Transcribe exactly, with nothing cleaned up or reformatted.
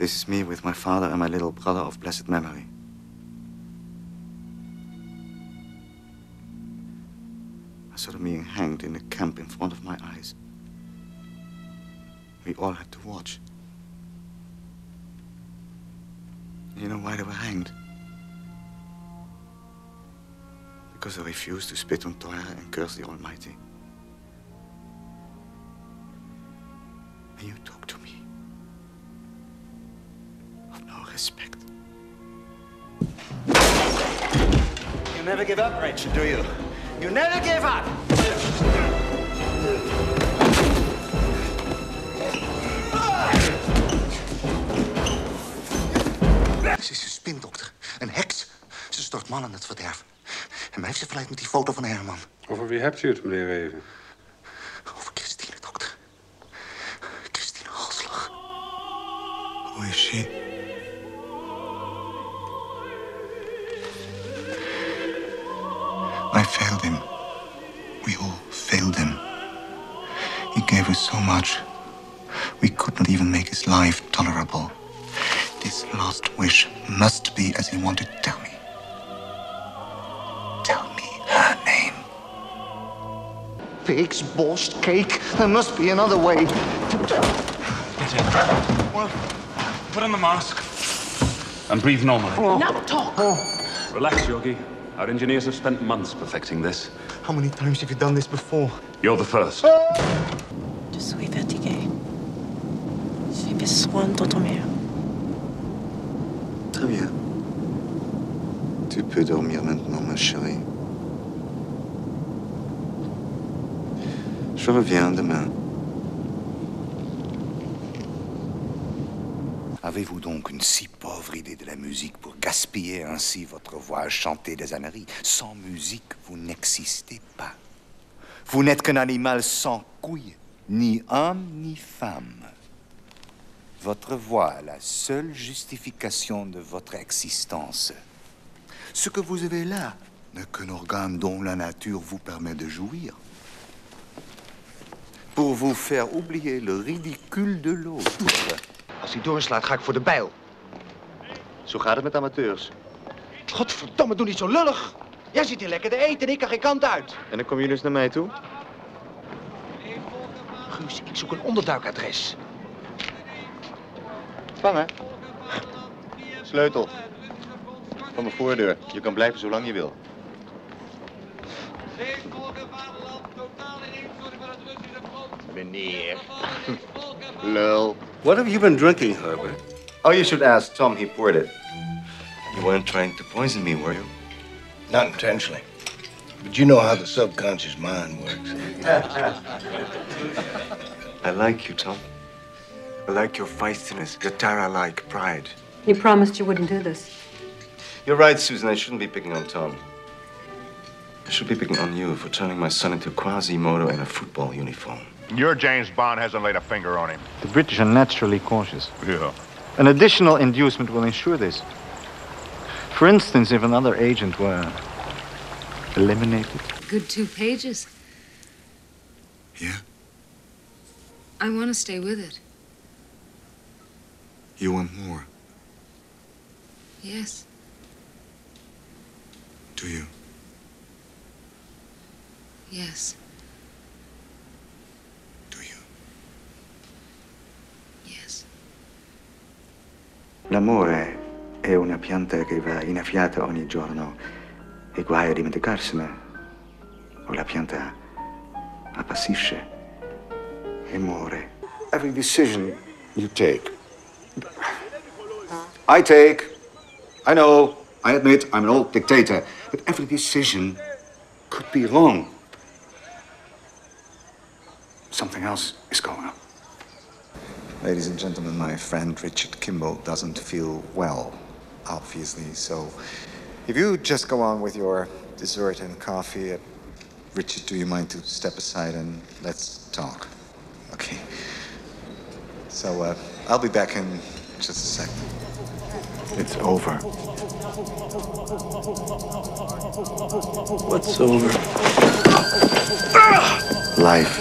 This is me with my father and my little brother of blessed memory. I saw them being hanged in the camp in front of my eyes. We all had to watch. You know why they were hanged? Because they refused to spit on Torah and curse the Almighty. And you talk to me of no respect. You never give up, Rachel, do you? You never give up! Ze is een spindokter, een heks. Ze stort mannen in het verderf. En mij heeft ze verleid met die foto van Herman. Over wie hebt u het, meneer Reven? Over Christine, dokter. Christine Halslag. Hoe is she? I failed him. We all failed him. He gave us so much. We could not even make his life tolerable. This last wish must be as he wanted. Tell me. Tell me her name. Pigs, borscht, cake. There must be another way. Get in. Well, put on the mask. And breathe normally. Oh. Now talk. Oh. Relax, Yogi. Our engineers have spent months perfecting this. How many times have you done this before? You're the first. Je suis fatiguée. J'ai besoin de dormir. Très bien. Tu peux dormir maintenant, ma chérie. Je reviens demain. Avez-vous donc une si pauvre idée de la musique pour gaspiller ainsi votre voix à chanter des âneries? Sans musique, vous n'existez pas. Vous n'êtes qu'un animal sans couilles, ni homme ni femme. Votre voix est la seule justification de votre existence. Ce que vous avez là n'est qu'un organe dont la nature vous permet de jouir. Pour vous faire oublier le ridicule de l'autre. Als hij doorslaat, ga ik voor de bijl. Zo gaat het met amateurs. Godverdomme, doe niet zo lullig. Jij zit hier lekker te eten en ik kan geen kant uit. En dan kom je dus naar mij toe? Guus, ik zoek een onderduikadres. Vangen. Sleutel. Van mijn voordeur. Je kan blijven zolang je wil. Meneer. Lul. What have you been drinking, Herbert? Oh, you should ask Tom. He poured it. You weren't trying to poison me, were you? Not intentionally. But you know how the subconscious mind works. I like you, Tom. I like your feistiness, your Tara-like pride. You promised you wouldn't do this. You're right, Susan. I shouldn't be picking on Tom. I should be picking on you for turning my son into Quasimodo in a football uniform. Your James Bond hasn't laid a finger on him. The British are naturally cautious. Yeah. An additional inducement will ensure this. For instance, if another agent were eliminated. Good two pages. Yeah? I want to stay with it. You want more? Yes. Do you? Yes. Do you? Yes. L'amore è una pianta che va innaffiata ogni giorno e guai a dimenticarsene. O la pianta appassisce e muore. Every decision you take. I take. I know. I admit I'm an old dictator. But every decision could be wrong. Something else is going on. Ladies and gentlemen, my friend Richard Kimball doesn't feel well, obviously. So if you just go on with your dessert and coffee, uh, Richard, do you mind to step aside and let's talk? Okay. So uh, I'll be back in just a second. It's over. What's over? Life.